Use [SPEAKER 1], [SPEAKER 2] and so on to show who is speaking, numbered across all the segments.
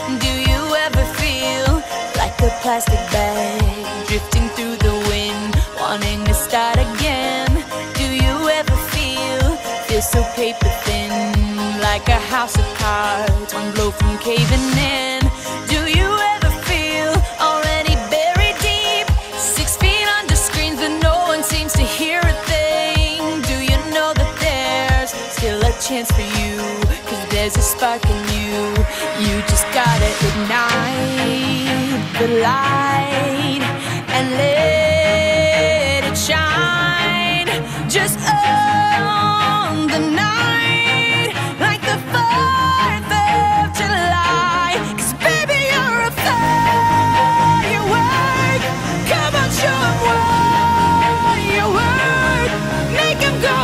[SPEAKER 1] Do you ever feel like a plastic bag drifting through the wind, wanting to start again? Do you ever feel so paper thin, like a house of cards, one blow from caving in? Do you ever feel already buried deep, 6 feet under screens, but no one seems to hear a thing? Do you know that there's still a chance for you, 'cause there's a spark in you? You just gotta ignite the light and let it shine. Just on the night, like the 4th of July. 'Cause baby, you're a firework. Come on, show 'em what you work. Make 'em go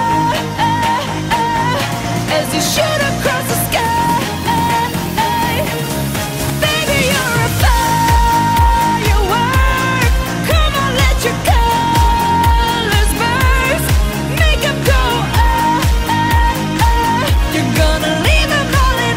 [SPEAKER 1] as you shoot across the sky. Baby, you're a firework. Come on, let your colors burst. Make 'em go you're gonna leave 'em all in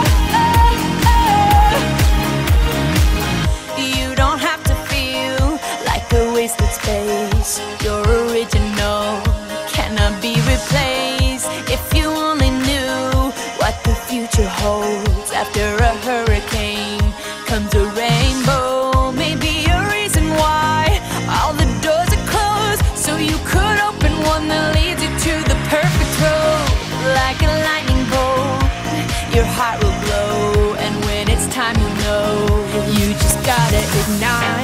[SPEAKER 1] You don't have to feel like a wasted space. You're original, cannot be replaced. If you only knew what the future holds. After a hurricane comes a rainbow. Maybe a reason why all the doors are closed, so you could open one that leads you to the perfect road. Like a lightning bolt, your heart will glow, and when it's time, you know you just gotta ignite